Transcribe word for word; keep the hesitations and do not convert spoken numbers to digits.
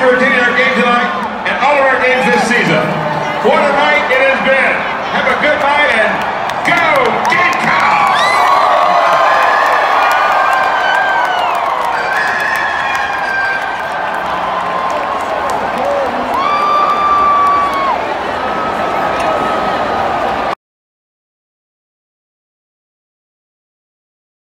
for attending our game tonight and all of our games this season. What a night it has been. Have a good night and go Gator!